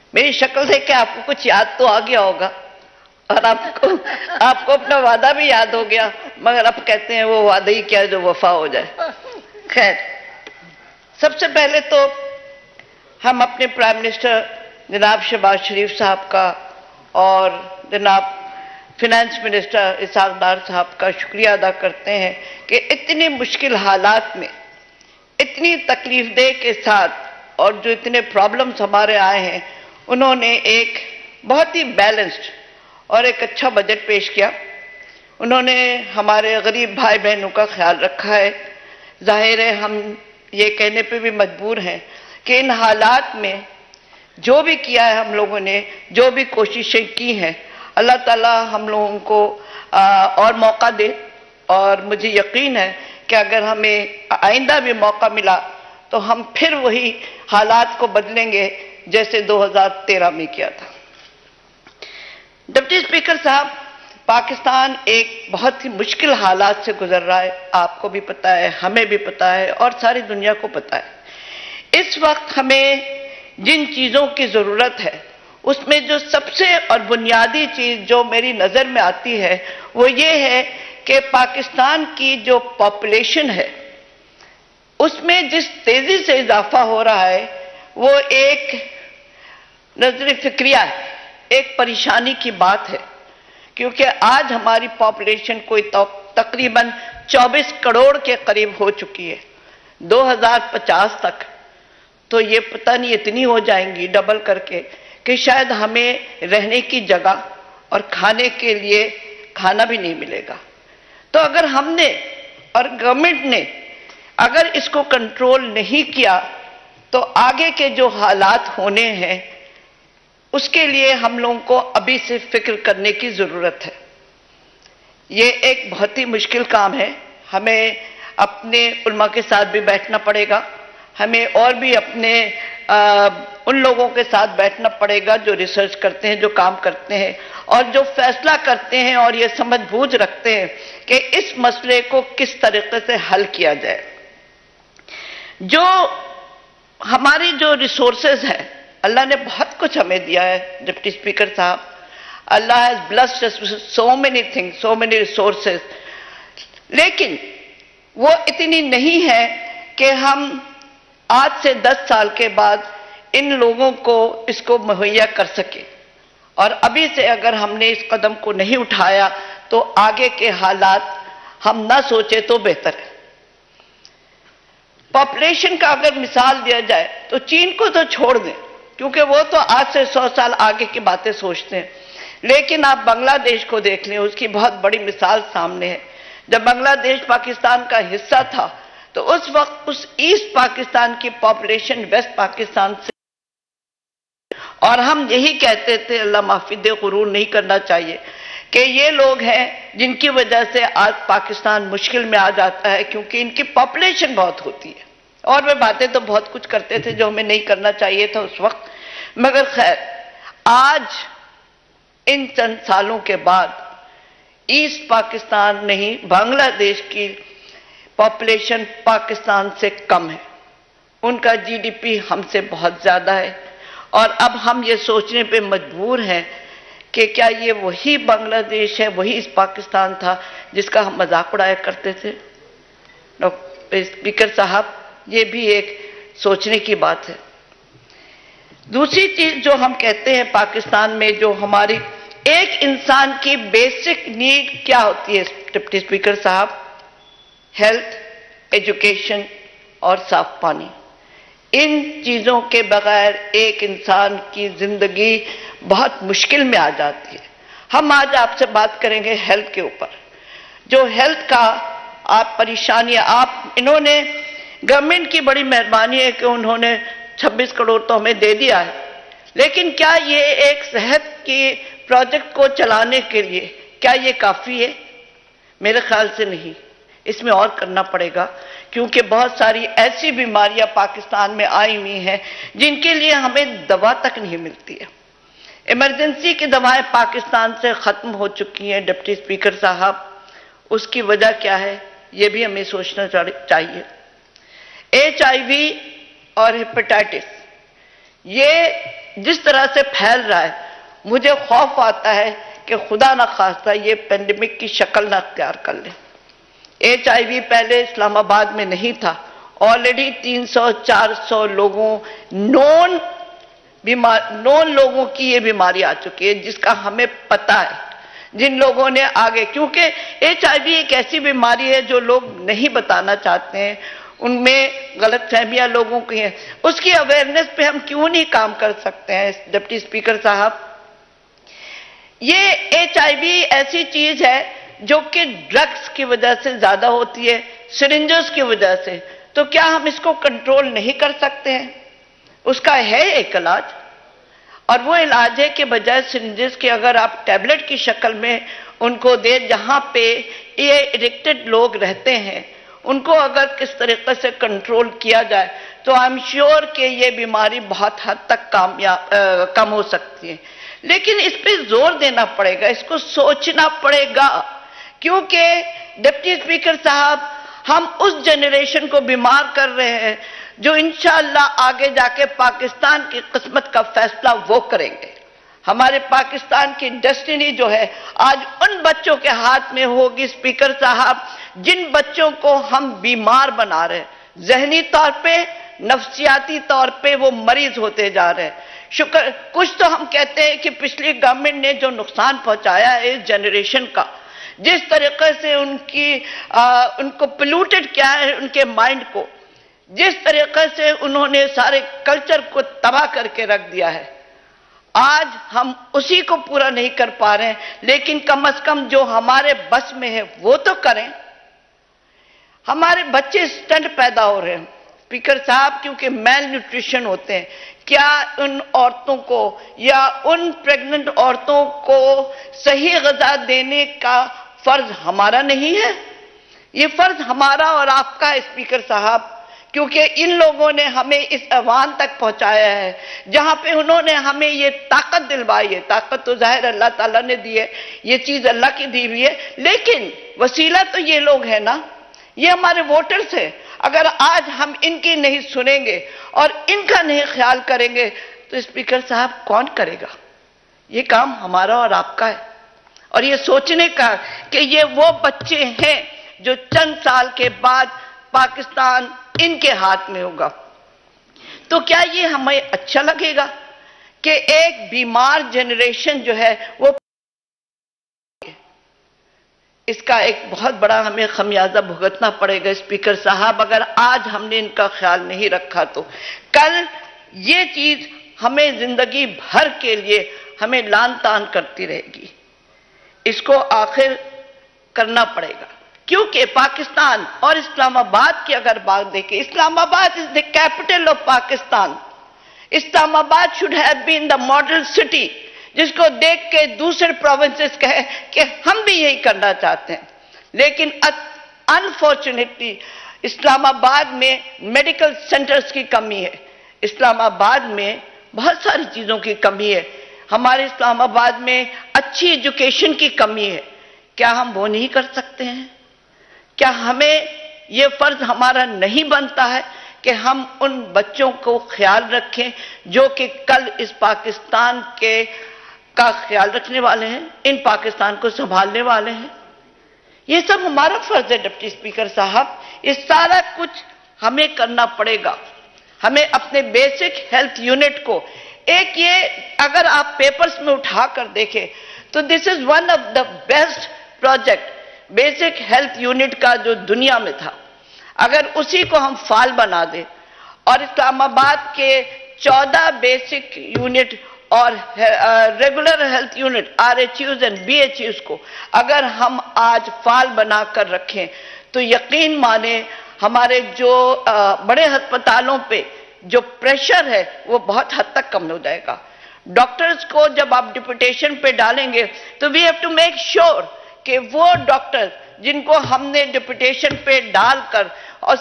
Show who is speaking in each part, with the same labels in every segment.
Speaker 1: मेरी शक्ल देख के आपको कुछ याद तो आ गया होगा और आपको अपना वादा भी याद हो गया, मगर अब कहते हैं वो वादा ही क्या जो वफा हो जाए। खैर, सबसे पहले तो हम अपने प्राइम मिनिस्टर जनाब शहबाज शरीफ साहब का और जनाब फिनेंस मिनिस्टर इसहाक डार साहब का शुक्रिया अदा करते हैं कि इतनी मुश्किल हालात में इतनी तकलीफदेह के साथ और जो इतने प्रॉब्लम्स हमारे आए हैं, उन्होंने एक बहुत ही बैलेंस्ड और एक अच्छा बजट पेश किया। उन्होंने हमारे गरीब भाई बहनों का ख्याल रखा है। जाहिर है हम ये कहने पे भी मजबूर हैं कि इन हालात में जो भी किया है हम लोगों ने, जो भी कोशिशें की हैं, अल्लाह ताला हम लोगों को और मौका दे। और मुझे यकीन है कि अगर हमें आइंदा भी मौका मिला तो हम फिर वही हालात को बदलेंगे जैसे 2013 में किया था। डिप्टी स्पीकर साहब, पाकिस्तान एक बहुत ही मुश्किल हालात से गुजर रहा है। आपको भी पता है, हमें भी पता है और सारी दुनिया को पता है। इस वक्त हमें जिन चीज़ों की ज़रूरत है उसमें जो सबसे और बुनियादी चीज़ जो मेरी नज़र में आती है वो ये है कि पाकिस्तान की जो पॉपुलेशन है उसमें जिस तेज़ी से इजाफा हो रहा है वो एक नजर फिक्रिया है, एक परेशानी की बात है। क्योंकि आज हमारी पॉपुलेशन कोई तकरीबन 24 करोड़ के करीब हो चुकी है। 2050 तक तो ये पता नहीं इतनी हो जाएंगी डबल करके कि शायद हमें रहने की जगह और खाने के लिए खाना भी नहीं मिलेगा। तो अगर हमने और गवर्नमेंट ने अगर इसको कंट्रोल नहीं किया तो आगे के जो हालात होने हैं उसके लिए हम लोगों को अभी से फिक्र करने की ज़रूरत है। ये एक बहुत ही मुश्किल काम है। हमें अपने उलमा के साथ भी बैठना पड़ेगा, हमें और भी अपने उन लोगों के साथ बैठना पड़ेगा जो रिसर्च करते हैं, जो काम करते हैं और जो फैसला करते हैं और ये समझ बूझ रखते हैं कि इस मसले को किस तरीके से हल किया जाए। जो हमारी जो रिसोर्सेज है, अल्लाह ने बहुत कुछ हमें दिया है डिप्टी स्पीकर साहब। Allah has blessed us with so many things, so many resources, लेकिन वो इतनी नहीं है कि हम आज से 10 साल के बाद इन लोगों को इसको मुहैया कर सके। और अभी से अगर हमने इस कदम को नहीं उठाया तो आगे के हालात हम ना सोचे तो बेहतर है। पॉपुलेशन का अगर मिसाल दिया जाए तो चीन को तो छोड़ दें क्योंकि वो तो आज से 100 साल आगे की बातें सोचते हैं, लेकिन आप बांग्लादेश को देख लें, उसकी बहुत बड़ी मिसाल सामने है। जब बांग्लादेश पाकिस्तान का हिस्सा था तो उस वक्त उस ईस्ट पाकिस्तान की पॉपुलेशन वेस्ट पाकिस्तान से, और हम यही कहते थे अल्लाह माफी दे, गुरूर नहीं करना चाहिए कि ये लोग हैं जिनकी वजह से आज पाकिस्तान मुश्किल में आ जाता है क्योंकि इनकी पॉपुलेशन बहुत होती है। और वे बातें तो बहुत कुछ करते थे जो हमें नहीं करना चाहिए था उस वक्त, मगर खैर आज इन चंद सालों के बाद ईस्ट पाकिस्तान नहीं, बांग्लादेश की पॉपुलेशन पाकिस्तान से कम है, उनका जीडीपी हमसे बहुत ज्यादा है। और अब हम ये सोचने पे मजबूर हैं कि क्या ये वही बांग्लादेश है, वही इस पाकिस्तान था जिसका हम मजाक उड़ाया करते थे। डॉक्टर स्पीकर साहब, ये भी एक सोचने की बात है। दूसरी चीज जो हम कहते हैं पाकिस्तान में, जो हमारी एक इंसान की बेसिक नीड क्या होती है डिप्टी स्पीकर साहब? हेल्थ, एजुकेशन और साफ पानी। इन चीजों के बगैर एक इंसान की जिंदगी बहुत मुश्किल में आ जाती है। हम आज आपसे बात करेंगे हेल्थ के ऊपर। जो हेल्थ का आप परेशानियां, आप इन्होंने गवर्नमेंट की बड़ी मेहरबानी है कि उन्होंने 26 करोड़ तो हमें दे दिया है, लेकिन क्या ये एक सेहत की प्रोजेक्ट को चलाने के लिए क्या ये काफी है? मेरे ख्याल से नहीं, इसमें और करना पड़ेगा क्योंकि बहुत सारी ऐसी बीमारियां पाकिस्तान में आई हुई हैं जिनके लिए हमें दवा तक नहीं मिलती है। इमरजेंसी की दवाएं पाकिस्तान से खत्म हो चुकी हैं डिप्टी स्पीकर साहब। उसकी वजह क्या है ये भी हमें सोचना चाहिए। HIV और हेपेटाइटिस, ये जिस तरह से फैल रहा है, मुझे खौफ आता है कि खुदा न खास्ता ये पेंडेमिक की शक्ल न अख्तियार कर ले। HIV पहले इस्लामाबाद में नहीं था, ऑलरेडी 300-400 लोगों नॉन लोगों की ये बीमारी आ चुकी है, जिसका हमें पता है। जिन लोगों ने आगे, क्योंकि HIV एक ऐसी बीमारी है जो लोग नहीं बताना चाहते हैं, उनमें गलतफहमियां लोगों की हैं, उसकी अवेयरनेस पे हम क्यों नहीं काम कर सकते हैं डिप्टी स्पीकर साहब? ये HIV ऐसी चीज है जो कि ड्रग्स की वजह से ज्यादा होती है, सिरिंजेस की वजह से, तो क्या हम इसको कंट्रोल नहीं कर सकते हैं? उसका है एक इलाज, और वो इलाज है कि बजाय सिरिंजेस के अगर आप टैबलेट की शक्ल में उनको दे, जहां पे ये एडिक्टेड लोग रहते हैं उनको अगर किस तरीके से कंट्रोल किया जाए तो आई एम श्योर कि ये बीमारी बहुत हद तक कम हो सकती है। लेकिन इस पे जोर देना पड़ेगा, इसको सोचना पड़ेगा, क्योंकि डिप्टी स्पीकर साहब, हम उस जनरेशन को बीमार कर रहे हैं जो इंशाअल्लाह आगे जाके पाकिस्तान की किस्मत का फैसला वो करेंगे। हमारे पाकिस्तान की डेस्टिनी जो है आज उन बच्चों के हाथ में होगी स्पीकर साहब, जिन बच्चों को हम बीमार बना रहे हैं, जहनी तौर पे, नफ्सियाती तौर पे वो मरीज होते जा रहे हैं। शुक्र, कुछ तो हम कहते हैं कि पिछली गवर्नमेंट ने जो नुकसान पहुंचाया है इस जनरेशन का, जिस तरीके से उनको पोल्यूटेड किया है, उनके माइंड को, जिस तरीके से उन्होंने सारे कल्चर को तबाह करके रख दिया है, आज हम उसी को पूरा नहीं कर पा रहे हैं। लेकिन कम से कम जो हमारे बस में है वो तो करें। हमारे बच्चे स्टंट पैदा हो रहे हैं स्पीकर साहब, क्योंकि मेल न्यूट्रिशन होते हैं। क्या उन औरतों को या उन प्रेग्नेंट औरतों को सही ग़िज़ा देने का फर्ज हमारा नहीं है? ये फर्ज हमारा और आपका है स्पीकर साहब, क्योंकि इन लोगों ने हमें इस अवान तक पहुंचाया है जहां पे उन्होंने हमें ये ताकत दिलवाई है। ताकत तो जाहिर अल्लाह ताला ने दी है, ये चीज अल्लाह की दी हुई है, लेकिन वसीला तो ये लोग है ना, ये हमारे वोटर्स है। अगर आज हम इनकी नहीं सुनेंगे और इनका नहीं ख्याल करेंगे तो स्पीकर साहब कौन करेगा? ये काम हमारा और आपका है, और ये सोचने का कि ये वो बच्चे हैं जो चंद साल के बाद पाकिस्तान इनके हाथ में होगा। तो क्या ये हमें अच्छा लगेगा कि एक बीमार जनरेशन जो है वो, इसका एक बहुत बड़ा हमें खमियाजा भुगतना पड़ेगा स्पीकर साहब, अगर आज हमने इनका ख्याल नहीं रखा तो कल ये चीज हमें जिंदगी भर के लिए हमें लान तान करती रहेगी। इसको आखिर करना पड़ेगा, क्योंकि पाकिस्तान और इस्लामाबाद की अगर बात देखें, Islamabad is the capital of Pakistan. Islamabad should have been the model city, जिसको देख के दूसरे प्रोविंसेस कहे कि हम भी यही करना चाहते हैं। लेकिन अनफॉर्चुनेटली इस्लामाबाद में मेडिकल सेंटर्स की कमी है, इस्लामाबाद में बहुत सारी चीजों की कमी है, हमारे इस्लामाबाद में अच्छी एजुकेशन की कमी है। क्या हम वो नहीं कर सकते हैं? क्या हमें ये फर्ज हमारा नहीं बनता है कि हम उन बच्चों को ख्याल रखें जो कि कल इस पाकिस्तान का ख्याल रखने वाले हैं, इन पाकिस्तान को संभालने वाले हैं? ये सब हमारा फर्ज है डिप्टी स्पीकर साहब, ये सारा कुछ हमें करना पड़ेगा। हमें अपने बेसिक हेल्थ यूनिट को, एक ये अगर आप पेपर्स में उठा कर देखें तो this is one of the best project basic health unit का जो दुनिया में था। अगर उसी को हम फाल बना दें और इस्लामाबाद के 14 बेसिक यूनिट और regular health unit RHUs and BHUs को अगर हम आज फाल बनाकर रखें तो यकीन माने हमारे जो बड़े अस्पतालों पे जो प्रेशर है वो बहुत हद तक कम हो जाएगा। डॉक्टर्स को जब आप डिप्यूटेशन पे डालेंगे तो we have to make sure कि वो डॉक्टर जिनको हमने डिप्यूटेशन पे डालकर और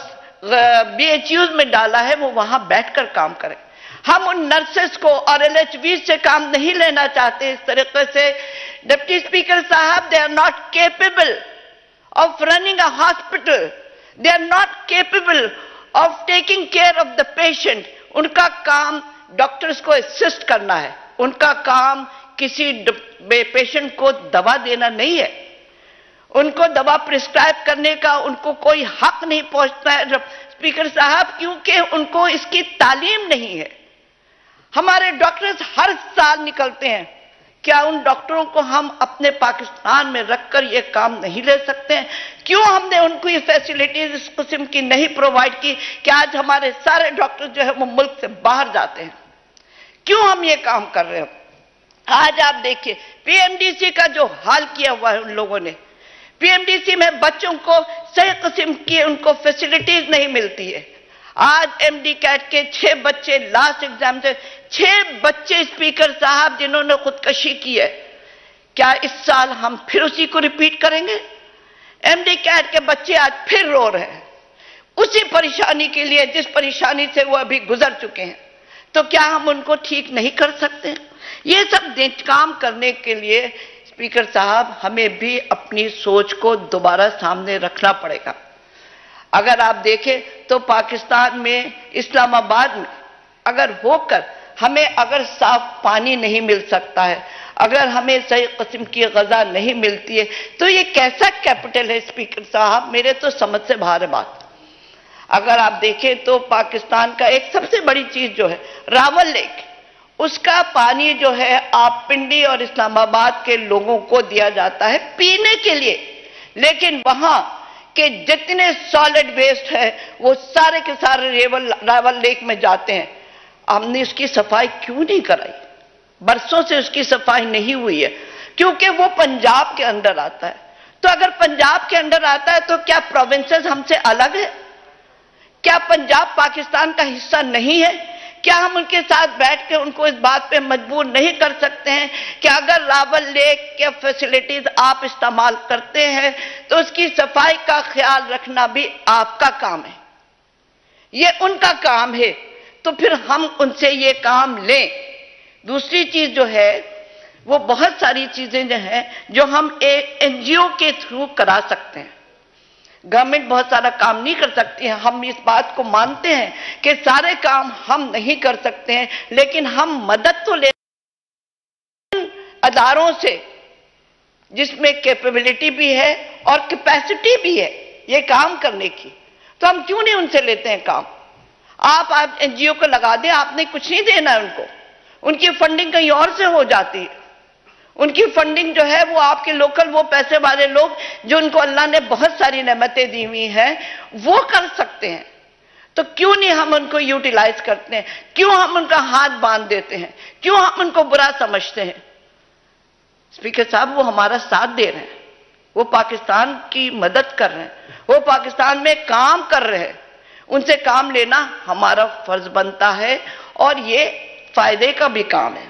Speaker 1: BHUs में डाला है वो वहां बैठकर काम करें। हम उन नर्सेस को और LHVs से काम नहीं लेना चाहते इस तरीके से। डिप्टी स्पीकर साहब, they are not capable of running a hospital, they are not capable of taking care of the patient. उनका काम डॉक्टर्स को असिस्ट करना है, उनका काम किसी पेशेंट को दवा देना नहीं है, उनको दवा प्रिस्क्राइब करने का उनको कोई हक नहीं पहुंचता है स्पीकर साहब, क्योंकि उनको इसकी तालीम नहीं है। हमारे डॉक्टर्स हर साल निकलते हैं, क्या उन डॉक्टरों को हम अपने पाकिस्तान में रखकर ये काम नहीं ले सकते हैं? क्यों हमने उनको ये फैसिलिटीज इस किस्म की नहीं प्रोवाइड की कि आज हमारे सारे डॉक्टर जो है वो मुल्क से बाहर जाते हैं? क्यों हम ये काम कर रहे हैं? आज आप देखिए पीएमडीसी का जो हाल किया हुआ है उन लोगों ने, पीएमडीसी में बच्चों को सही किस्म की उनको फैसिलिटीज नहीं मिलती है। आज एमडी कैट के 6 बच्चे लास्ट एग्जाम से 6 बच्चे स्पीकर साहब जिन्होंने खुदकशी की है, क्या इस साल हम फिर उसी को रिपीट करेंगे? एमडी कैट के बच्चे आज फिर रो रहे हैं उसी परेशानी के लिए जिस परेशानी से वो अभी गुजर चुके हैं। तो क्या हम उनको ठीक नहीं कर सकते? ये सब काम करने के लिए स्पीकर साहब हमें भी अपनी सोच को दोबारा सामने रखना पड़ेगा। अगर आप देखें तो पाकिस्तान में इस्लामाबाद में अगर होकर हमें अगर साफ पानी नहीं मिल सकता है, अगर हमें सही किस्म की ग़िज़ा नहीं मिलती है, तो ये कैसा कैपिटल है स्पीकर साहब? मेरे तो समझ से बाहर है बात। अगर आप देखें तो पाकिस्तान का एक सबसे बड़ी चीज जो है रावल लेक, उसका पानी जो है आप पिंडी और इस्लामाबाद के लोगों को दिया जाता है पीने के लिए, लेकिन वहां के जितने सॉलिड वेस्ट है वो सारे के सारे रावल लेक में जाते हैं। हमने उसकी सफाई क्यों नहीं कराई? बरसों से उसकी सफाई नहीं हुई है, क्योंकि वो पंजाब के अंदर आता है। तो अगर पंजाब के अंदर आता है तो क्या प्रोविंसेस हमसे अलग है? क्या पंजाब पाकिस्तान का हिस्सा नहीं है? क्या हम उनके साथ बैठ के उनको इस बात पे मजबूर नहीं कर सकते हैं कि अगर रावल लेक के फैसिलिटीज आप इस्तेमाल करते हैं तो उसकी सफाई का ख्याल रखना भी आपका काम है, ये उनका काम है, तो फिर हम उनसे ये काम लें। दूसरी चीज जो है वो बहुत सारी चीजें जो हैं जो हम एक एनजीओ के थ्रू करा सकते हैं। गवर्नमेंट बहुत सारा काम नहीं कर सकती है, हम इस बात को मानते हैं कि सारे काम हम नहीं कर सकते हैं, लेकिन हम मदद तो ले अदारों से जिसमें कैपेबिलिटी भी है और कैपेसिटी भी है ये काम करने की, तो हम क्यों नहीं उनसे लेते हैं काम? आप एनजीओ को लगा दें, आपने कुछ नहीं देना है उनको, उनकी फंडिंग कहीं और से हो जाती है। उनकी फंडिंग जो है वो आपके लोकल वो पैसे वाले लोग जो उनको अल्लाह ने बहुत सारी नेमतें दी हुई हैं वो कर सकते हैं। तो क्यों नहीं हम उनको यूटिलाइज करते हैं? क्यों हम उनका हाथ बांध देते हैं? क्यों हम उनको बुरा समझते हैं? स्पीकर साहब वो हमारा साथ दे रहे हैं, वो पाकिस्तान की मदद कर रहे हैं, वो पाकिस्तान में काम कर रहे हैं, उनसे काम लेना हमारा फर्ज बनता है और ये फायदे का भी काम है।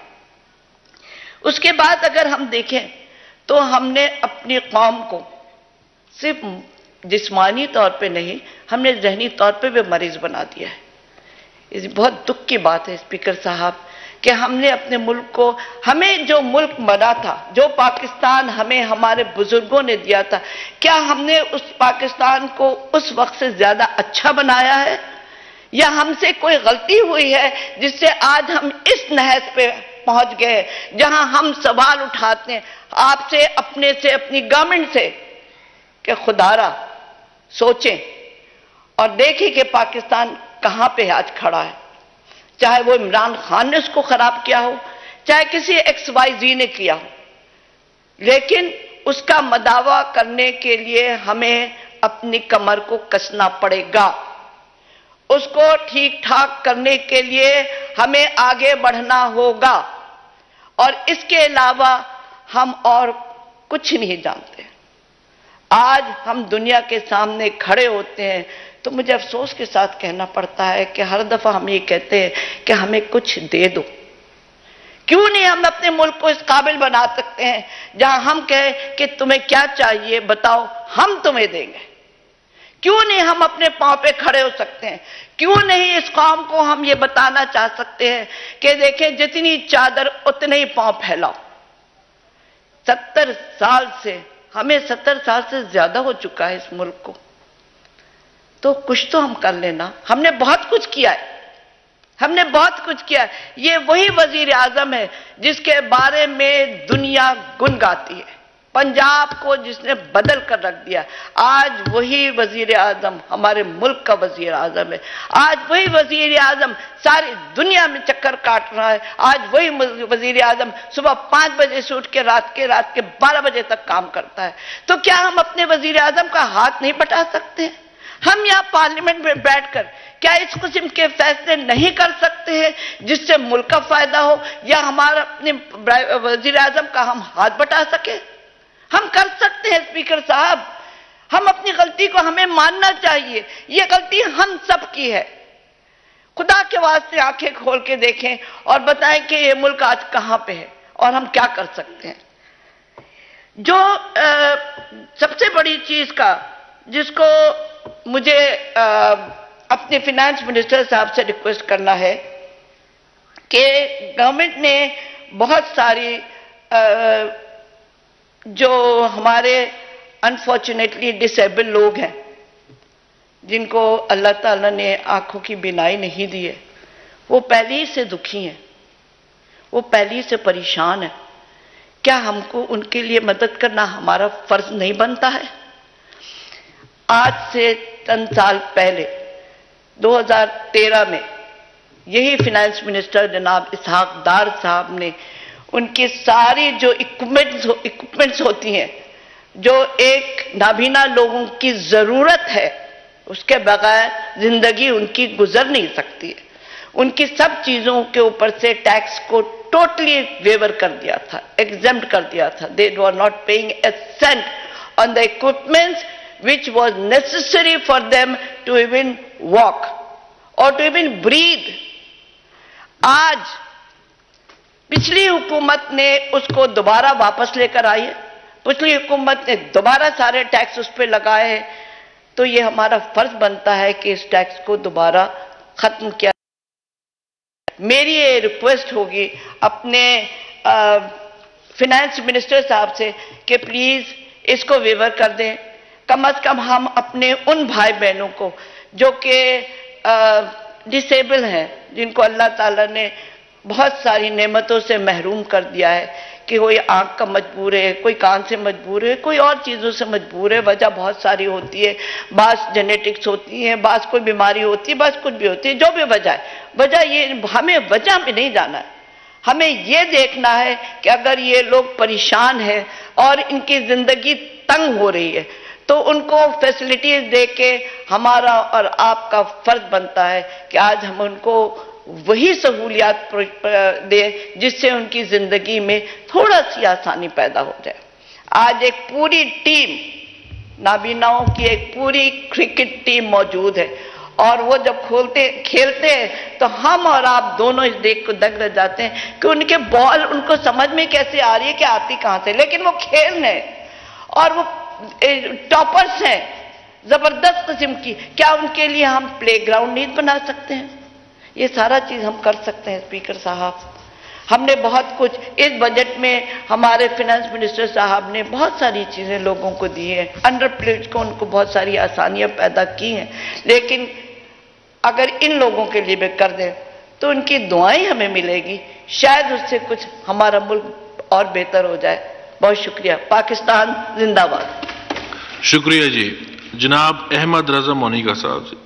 Speaker 1: उसके बाद अगर हम देखें तो हमने अपनी कौम को सिर्फ जिस्मानी तौर पे नहीं, हमने जहनी तौर पे भी मरीज बना दिया है। ये बहुत दुख की बात है स्पीकर साहब कि हमने अपने मुल्क को, हमें जो मुल्क बना था, जो पाकिस्तान हमें हमारे बुजुर्गों ने दिया था, क्या हमने उस पाकिस्तान को उस वक्त से ज्यादा अच्छा बनाया है? या हमसे कोई गलती हुई है जिससे आज हम इस नहज पे पहुंच गए जहां हम सवाल उठाते हैं आपसे, अपने से, अपनी गवर्नमेंट से कि खुदारा सोचें और देखें कि पाकिस्तान कहां पे आज खड़ा है। चाहे वो इमरान खान ने उसको खराब किया हो, चाहे किसी XYZ ने किया हो, लेकिन उसका मदावा करने के लिए हमें अपनी कमर को कसना पड़ेगा। उसको ठीक ठाक करने के लिए हमें आगे बढ़ना होगा और इसके अलावा हम और कुछ नहीं जानते। आज हम दुनिया के सामने खड़े होते हैं तो मुझे अफसोस के साथ कहना पड़ता है कि हर दफा हम ये कहते हैं कि हमें कुछ दे दो। क्यों नहीं हम अपने मुल्क को इस काबिल बना सकते हैं जहां हम कहें कि तुम्हें क्या चाहिए बताओ, हम तुम्हें देंगे? क्यों नहीं हम अपने पांव पे खड़े हो सकते हैं? क्यों नहीं इस कौम को हम ये बताना चाह सकते हैं कि देखें जितनी चादर उतने ही पांव फैलाओ। 70 साल से, हमें 70 साल से ज्यादा हो चुका है इस मुल्क को, तो कुछ तो हम कर लेना। हमने बहुत कुछ किया है, हमने बहुत कुछ किया। ये वही वजीर आजम है जिसके बारे में दुनिया गुन गाती है, पंजाब को जिसने बदल कर रख दिया। आज वही वजीर आजम हमारे मुल्क का वजीर आजम है। आज वही वजीर आजम सारी दुनिया में चक्कर काट रहा है। आज वही वजीर आजम सुबह 5 बजे से उठ के रात के 12 बजे तक काम करता है। तो क्या हम अपने वजीर आजम का हाथ नहीं बटा सकते? हम यहाँ पार्लियामेंट में बैठकर क्या इस किस्म के फैसले नहीं कर सकते हैं जिससे मुल्क का फायदा हो, या हमारा अपने वजीर आजम का हम हाथ बटा सके? हम कर सकते हैं स्पीकर साहब। हम अपनी गलती को हमें मानना चाहिए। ये गलती हम सब की है। खुदा के वास्ते आंखें खोल के देखें और बताएं कि ये मुल्क आज कहां पे है और हम क्या कर सकते हैं। जो सबसे बड़ी चीज का जिसको मुझे अपने फिनेंस मिनिस्टर साहब से रिक्वेस्ट करना है कि गवर्नमेंट ने बहुत सारी जो हमारे अनफॉर्चुनेटली डिसेबल लोग हैं, जिनको अल्लाह ताला ने आंखों की बीनाई नहीं दी है, वो पहले ही से दुखी हैं, वो पहले ही से परेशान है। क्या हमको उनके लिए मदद करना हमारा फर्ज नहीं बनता है? आज से 3 साल पहले 2013 में यही फिनेंस मिनिस्टर जनाब इसहाक डार साहब ने उनकी सारी जो इक्विपमेंट्स होती हैं, जो एक नाबीना लोगों की जरूरत है, उसके बगैर जिंदगी उनकी गुजर नहीं सकती है, उनकी सब चीजों के ऊपर से टैक्स को टोटली वेवर कर दिया था, एग्जेम्प्ट कर दिया था। They were not paying a cent on the equipments which was necessary for them to even walk or to even breathe. आज पिछली हुकूमत ने उसको दोबारा वापस लेकर आई है, पिछली हुकूमत ने दोबारा सारे टैक्स उस पर लगाए हैं, तो ये हमारा फर्ज बनता है कि इस टैक्स को दोबारा खत्म किया। मेरी ये रिक्वेस्ट होगी अपने फिनेंस मिनिस्टर साहब से कि प्लीज इसको वेवर कर दें। कम से कम हम अपने उन भाई बहनों को जो कि डिसेबल हैं, जिनको अल्लाह ताला ने बहुत सारी नेमतों से महरूम कर दिया है, कि कोई आंख का मजबूर है, कोई कान से मजबूर है, कोई और चीज़ों से मजबूर है, वजह बहुत सारी होती है, बास जेनेटिक्स होती है, बास कोई बीमारी होती है, बस कुछ भी होती है, जो भी वजह है, वजह ये हमें वजह में नहीं जाना है। हमें ये देखना है कि अगर ये लोग परेशान हैं और इनकी जिंदगी तंग हो रही है, तो उनको फैसिलिटीज दे के हमारा और आपका फर्ज बनता है कि आज हम उनको वही सहूलियात दे जिससे उनकी जिंदगी में थोड़ा सी आसानी पैदा हो जाए। आज एक पूरी टीम, नाबीनाओं की एक पूरी क्रिकेट टीम मौजूद है, और वो जब खेलते हैं तो हम और आप दोनों इस देख को दंग रह जाते हैं कि उनके बॉल उनको समझ में कैसे आ रही है कि आती कहां से, लेकिन वो खेल रहे हैं और वो टॉपर्स हैं जबरदस्त किस्म की। क्या उनके लिए हम प्लेग्राउंड नहीं बना सकते हैं? ये सारा चीज हम कर सकते हैं स्पीकर साहब। हमने बहुत कुछ इस बजट में, हमारे फिनेंस मिनिस्टर साहब ने बहुत सारी चीजें लोगों को दी है, अंडर प्रिविलेज्ड को उनको बहुत सारी आसानियां पैदा की हैं, लेकिन अगर इन लोगों के लिए भी कर दें तो उनकी दुआएं हमें मिलेगी, शायद उससे कुछ हमारा मुल्क और बेहतर हो जाए। बहुत शुक्रिया। पाकिस्तान जिंदाबाद।
Speaker 2: शुक्रिया जी। जनाब अहमद रजा मोनिका साहब।